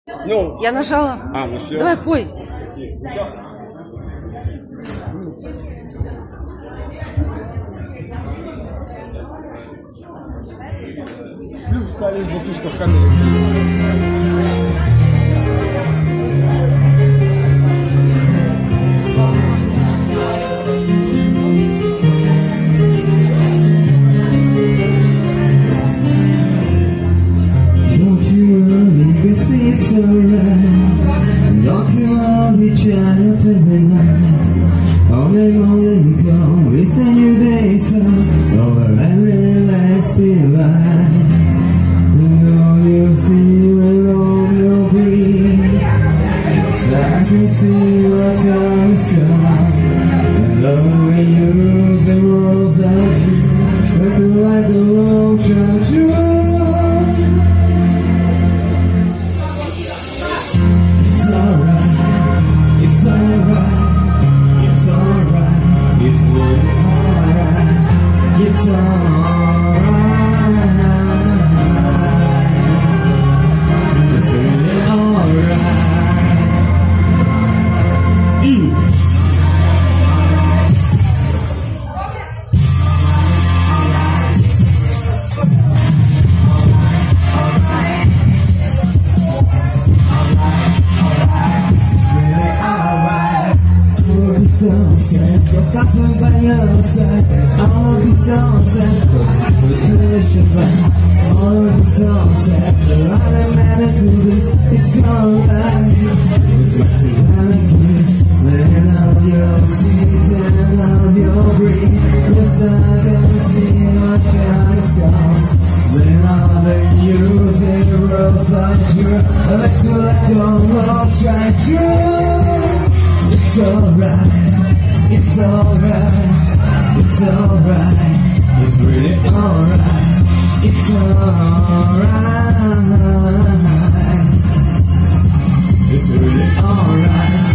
Ну. Я нажала. Ну все. Давай, пой. Плюс стали затычка в камере. It's alright, not to love each other tonight. Only go, it's a new day, so over every last life. You know you see me alone, you'll breathe. So I can see what you're sky. And love when you lose the world's at you, but the light the ocean true. It's alright, it's really alright. Sunset, go stop by your side. I'll be sunset, go with the all be sunset, the light man do this. It's alright. It's like to like you. Let out your seat and love your breath. Yes, I can see my chance come. Then I'll let you say the world's like you. I like to let your love shine through. It's alright. It's alright, it's alright, it's really alright, it's alright, it's really alright.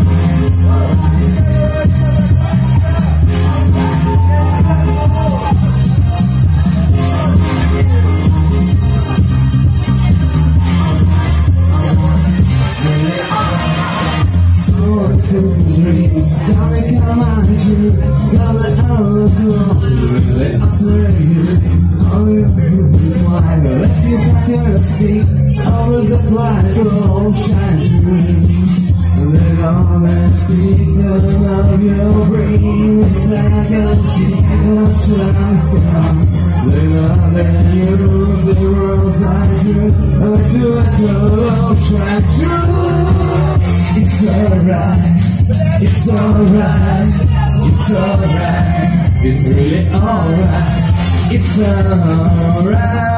Dreams, gotta come on you, gotta outgrow. I swear you, all you do is why I let you back your speak. Always a black gold shine through. Let all that see the love you bring. I can see the times come. Let all that you lose the world's I do. Let your love shine through. It's alright. It's alright, it's alright, it's really alright, it's alright,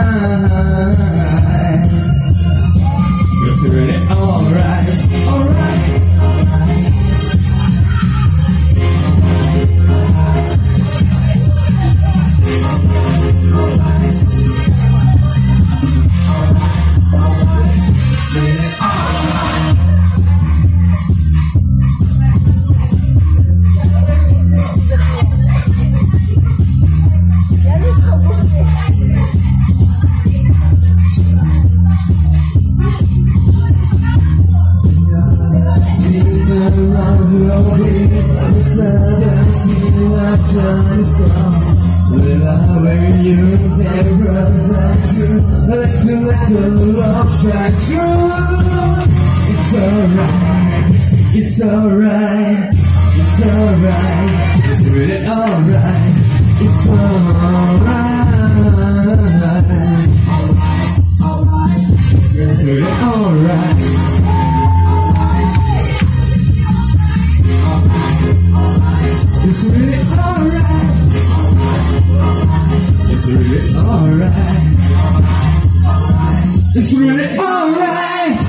it's really alright, alright. When you take runs at you, let your love shine through. It's alright, it's alright, it's alright, it's really alright, it's alright, it's really alright. It's really alright. It's really alright. It's really alright.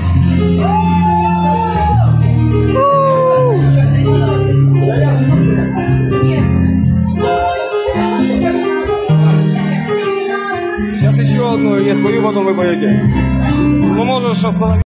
Сейчас еще одну я спою, потом вы поете. Ну можешь остановить.